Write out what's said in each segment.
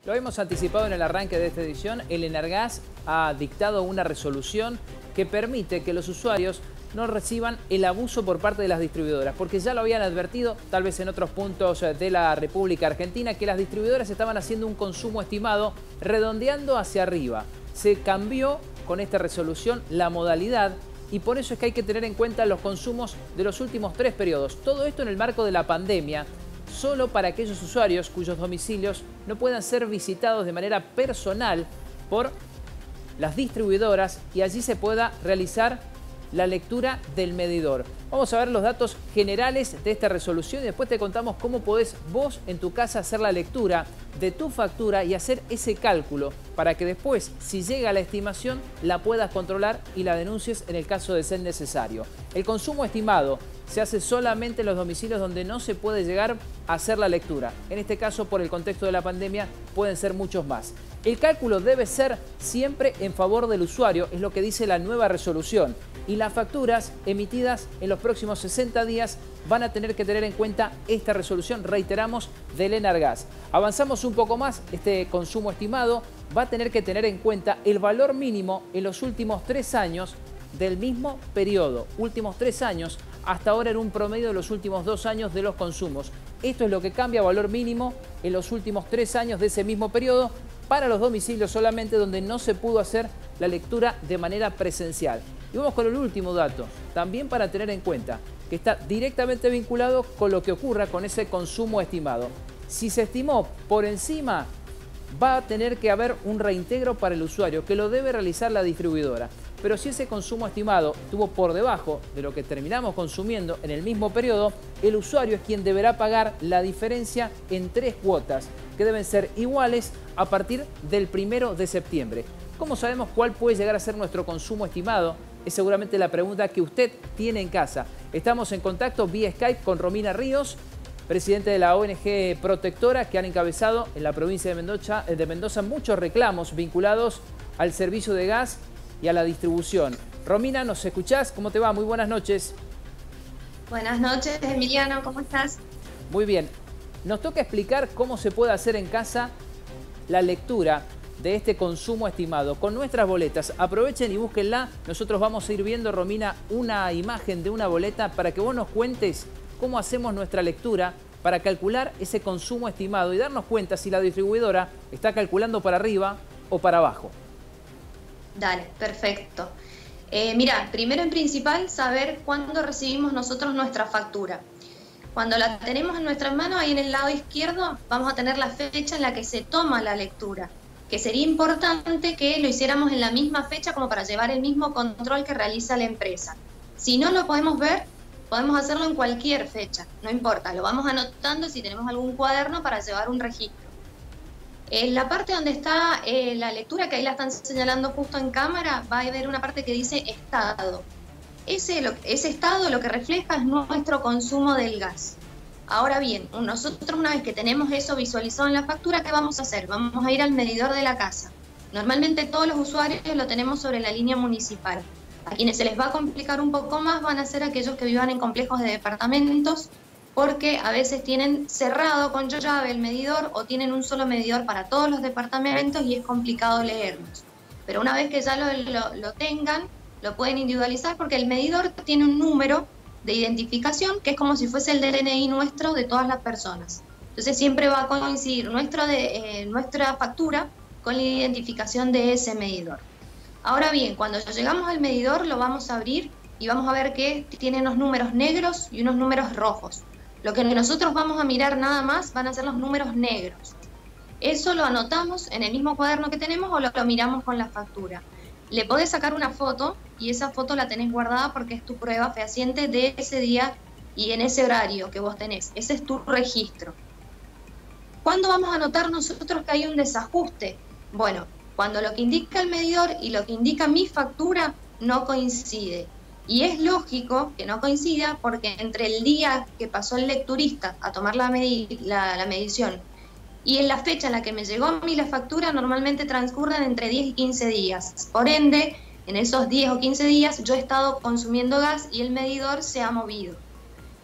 Lo hemos anticipado en el arranque de esta edición. El Enargas ha dictado una resolución que permite que los usuarios no reciban el abuso por parte de las distribuidoras, porque ya lo habían advertido, tal vez en otros puntos de la República Argentina, que las distribuidoras estaban haciendo un consumo estimado redondeando hacia arriba. Se cambió con esta resolución la modalidad y por eso es que hay que tener en cuenta los consumos de los últimos 3 periodos. Todo esto en el marco de la pandemia, solo para aquellos usuarios cuyos domicilios no puedan ser visitados de manera personal por las distribuidoras y allí se pueda realizar la lectura del medidor. Vamos a ver los datos generales de esta resolución y después te contamos cómo podés vos en tu casa hacer la lectura de tu factura y hacer ese cálculo para que después, si llega la estimación, la puedas controlar y la denuncies en el caso de ser necesario. El consumo estimado se hace solamente en los domicilios donde no se puede llegar a hacer la lectura. En este caso, por el contexto de la pandemia, pueden ser muchos más. El cálculo debe ser siempre en favor del usuario, es lo que dice la nueva resolución. Y las facturas emitidas en los próximos 60 días van a tener que tener en cuenta esta resolución, reiteramos, del Enargas. Avanzamos un poco más, este consumo estimado va a tener que tener en cuenta el valor mínimo en los últimos 3 años del mismo periodo. Últimos 3 años, hasta ahora era un promedio de los últimos 2 años de los consumos. Esto es lo que cambia, valor mínimo en los últimos 3 años de ese mismo periodo para los domicilios solamente donde no se pudo hacer la lectura de manera presencial. Y vamos con el último dato, también para tener en cuenta que está directamente vinculado con lo que ocurra con ese consumo estimado. Si se estimó por encima, va a tener que haber un reintegro para el usuario, que lo debe realizar la distribuidora. Pero si ese consumo estimado estuvo por debajo de lo que terminamos consumiendo en el mismo periodo, el usuario es quien deberá pagar la diferencia en 3 cuotas, que deben ser iguales a partir del 1 de septiembre. ¿Cómo sabemos cuál puede llegar a ser nuestro consumo estimado? Es seguramente la pregunta que usted tiene en casa. Estamos en contacto vía Skype con Romina Ríos, presidente de la ONG Protectora, que han encabezado en la provincia de Mendoza muchos reclamos vinculados al servicio de gas y a la distribución. Romina, ¿nos escuchás? ¿Cómo te va? Muy buenas noches. Buenas noches, Emiliano, ¿cómo estás? Muy bien. Nos toca explicar cómo se puede hacer en casa la lectura de este consumo estimado con nuestras boletas. Aprovechen y búsquenla. Nosotros vamos a ir viendo, Romina, una imagen de una boleta para que vos nos cuentes cómo hacemos nuestra lectura para calcular ese consumo estimado y darnos cuenta si la distribuidora está calculando para arriba o para abajo. Dale, perfecto. Mira, primero en principal, saber cuándo recibimos nosotros nuestra factura. Cuando la tenemos en nuestras manos, ahí en el lado izquierdo, vamos a tener la fecha en la que se toma la lectura, que sería importante que lo hiciéramos en la misma fecha como para llevar el mismo control que realiza la empresa. Si no lo podemos ver, podemos hacerlo en cualquier fecha, no importa, lo vamos anotando si tenemos algún cuaderno para llevar un registro. En la parte donde está la lectura, que ahí la están señalando justo en cámara, va a haber una parte que dice estado. Ese estado lo que refleja es nuestro consumo del gas. Ahora bien, nosotros una vez que tenemos eso visualizado en la factura, ¿qué vamos a hacer? Vamos a ir al medidor de la casa. Normalmente todos los usuarios lo tenemos sobre la línea municipal. A quienes se les va a complicar un poco más van a ser aquellos que vivan en complejos de departamentos, porque a veces tienen cerrado con llave el medidor o tienen un solo medidor para todos los departamentos y es complicado leerlos. Pero una vez que ya lo tengan, lo pueden individualizar porque el medidor tiene un número de identificación que es como si fuese el DNI nuestro de todas las personas. Entonces siempre va a coincidir nuestra factura con la identificación de ese medidor. Ahora bien, cuando llegamos al medidor lo vamos a abrir y vamos a ver que tiene unos números negros y unos números rojos. Lo que nosotros vamos a mirar nada más van a ser los números negros. Eso lo anotamos en el mismo cuaderno que tenemos o lo miramos con la factura. Le podés sacar una foto y esa foto la tenés guardada porque es tu prueba fehaciente de ese día y en ese horario que vos tenés. Ese es tu registro. ¿Cuándo vamos a notar nosotros que hay un desajuste? Bueno, cuando lo que indica el medidor y lo que indica mi factura no coincide. Y es lógico que no coincida porque entre el día que pasó el lecturista a tomar la medición y en la fecha en la que me llegó a mí la factura normalmente transcurren entre 10 y 15 días. Por ende, en esos 10 o 15 días yo he estado consumiendo gas y el medidor se ha movido.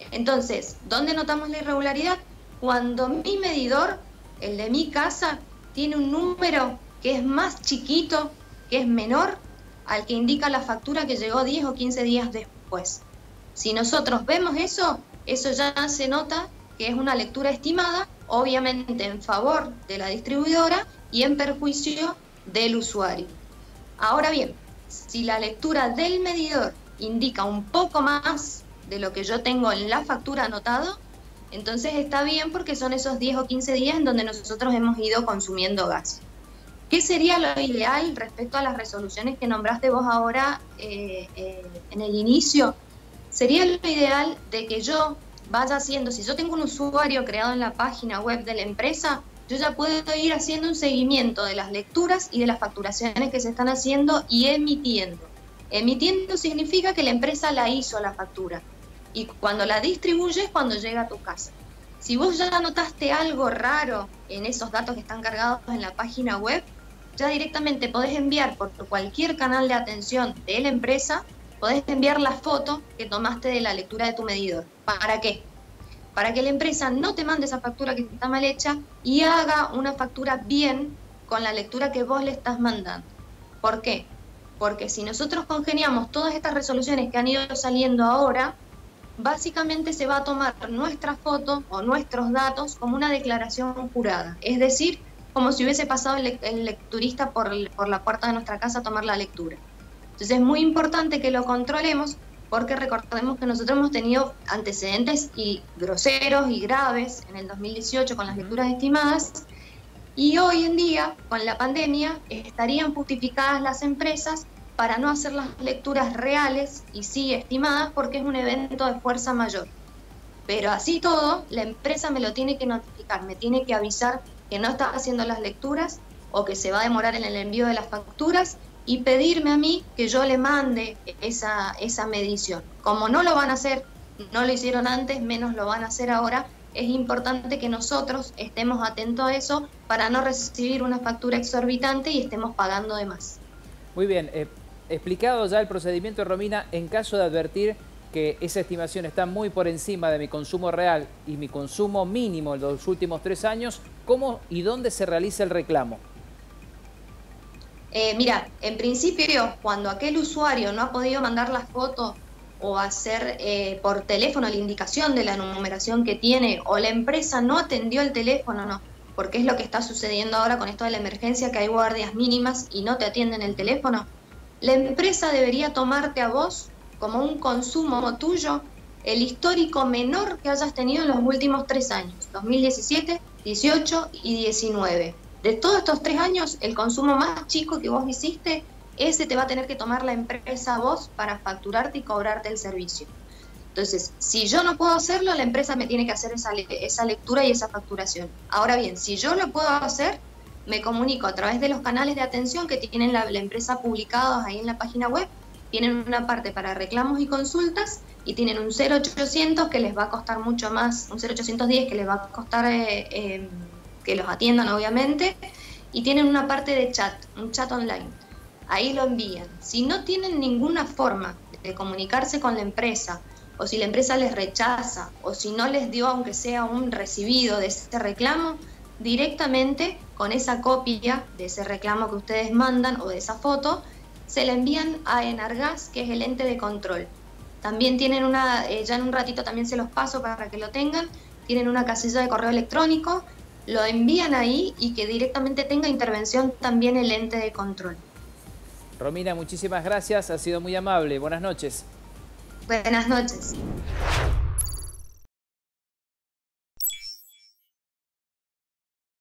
Entonces, ¿dónde notamos la irregularidad? Cuando mi medidor, el de mi casa, tiene un número que es más chiquito, que es menor al que indica la factura que llegó 10 o 15 días después. Si nosotros vemos eso, eso ya se nota que es una lectura estimada, obviamente en favor de la distribuidora y en perjuicio del usuario. Ahora bien, si la lectura del medidor indica un poco más de lo que yo tengo en la factura anotado, entonces está bien porque son esos 10 o 15 días en donde nosotros hemos ido consumiendo gas. ¿Qué sería lo ideal respecto a las resoluciones que nombraste vos ahora en el inicio? Sería lo ideal de que yo vaya haciendo, si yo tengo un usuario creado en la página web de la empresa, yo ya puedo ir haciendo un seguimiento de las lecturas y de las facturaciones que se están haciendo y emitiendo. Emitiendo significa que la empresa la hizo la factura y cuando la distribuye es cuando llega a tu casa. Si vos ya notaste algo raro en esos datos que están cargados en la página web, ya directamente podés enviar por cualquier canal de atención de la empresa, podés enviar la foto que tomaste de la lectura de tu medidor. ¿Para qué? Para que la empresa no te mande esa factura que está mal hecha y haga una factura bien con la lectura que vos le estás mandando. ¿Por qué? Porque si nosotros congeniamos todas estas resoluciones que han ido saliendo ahora, básicamente se va a tomar nuestra foto o nuestros datos como una declaración jurada. Es decir, como si hubiese pasado el lecturista por la puerta de nuestra casa a tomar la lectura. Entonces es muy importante que lo controlemos porque recordemos que nosotros hemos tenido antecedentes y groseros y graves en el 2018 con las lecturas estimadas y hoy en día, con la pandemia, estarían justificadas las empresas para no hacer las lecturas reales y sí estimadas porque es un evento de fuerza mayor. Pero así todo, la empresa me lo tiene que notificar, me tiene que avisar que no está haciendo las lecturas o que se va a demorar en el envío de las facturas y pedirme a mí que yo le mande esa medición. Como no lo van a hacer, no lo hicieron antes, menos lo van a hacer ahora, es importante que nosotros estemos atentos a eso para no recibir una factura exorbitante y estemos pagando de más. Muy bien, explicado ya el procedimiento, Romina, en caso de advertir que esa estimación está muy por encima de mi consumo real y mi consumo mínimo en los últimos 3 años, ¿cómo y dónde se realiza el reclamo? Mira, en principio, cuando aquel usuario no ha podido mandar la foto o hacer por teléfono la indicación de la numeración que tiene, o la empresa no atendió el teléfono, no, porque es lo que está sucediendo ahora con esto de la emergencia, que hay guardias mínimas y no te atienden el teléfono, la empresa debería tomarte a vos como un consumo tuyo el histórico menor que hayas tenido en los últimos 3 años, 2017, 18 y 19. De todos estos 3 años, el consumo más chico que vos hiciste, ese te va a tener que tomar la empresa a vos para facturarte y cobrarte el servicio. Entonces, si yo no puedo hacerlo, la empresa me tiene que hacer esa lectura y esa facturación. Ahora bien, si yo lo puedo hacer, me comunico a través de los canales de atención que tienen la empresa publicados ahí en la página web. Tienen una parte para reclamos y consultas y tienen un 0800 que les va a costar mucho más, un 0810 que les va a costar que los atiendan obviamente, y tienen una parte de chat, un chat online. Ahí lo envían. Si no tienen ninguna forma de comunicarse con la empresa, o si la empresa les rechaza, o si no les dio aunque sea un recibido de ese reclamo, directamente con esa copia de ese reclamo que ustedes mandan o de esa foto, se la envían a Enargas, que es el ente de control. También tienen ya en un ratito también se los paso para que lo tengan, tienen una casilla de correo electrónico, lo envían ahí y que directamente tenga intervención también el ente de control. Romina, muchísimas gracias, ha sido muy amable. Buenas noches. Buenas noches.